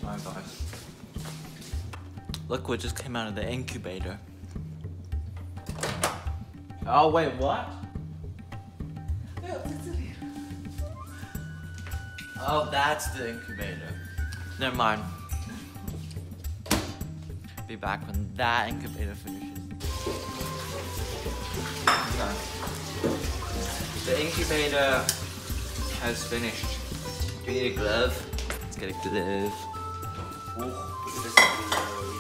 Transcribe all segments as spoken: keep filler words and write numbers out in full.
Alright guys. Look what just came out of the incubator. Oh wait, what? Oh, that's the incubator. Never mind. Be back when that incubator finishes. Okay. The incubator has finished. Do you need a glove? Let's get a glove. Ooh, this glove.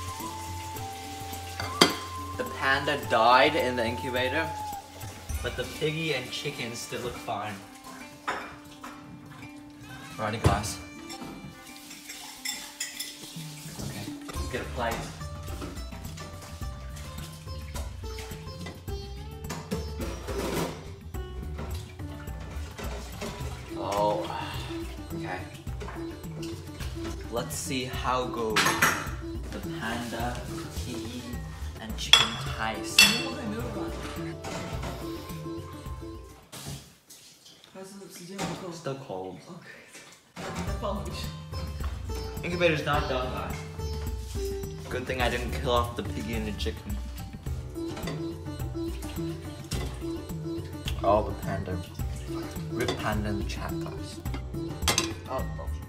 The panda died in the incubator, but the piggy and chicken still look fine. Alrighty guys. Okay, let's get a plate. Oh, okay. Let's see how goes the panda, piggy, and chicken taste. Still cold. Incubator's not done, guys. Good thing I didn't kill off the piggy and the chicken. Oh, the panda. Rip panda in the chat, guys. Oh, oh.